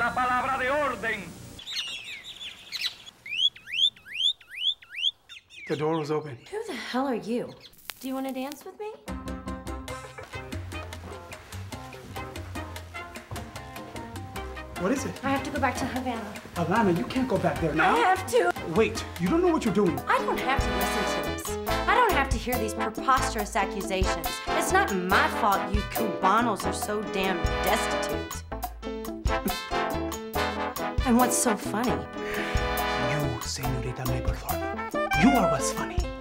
Una palabra de orden. The door was open. Who the hell are you? Do you want to dance with me? What is it? I have to go back to Havana. Havana, you can't go back there now. I have to. Wait, you don't know what you're doing. I don't have to listen to this. I don't have to hear these preposterous accusations. It's not my fault you Cubanos are so damn destitute. And what's so funny? You, Señorita Maplethorpe, you are what's funny.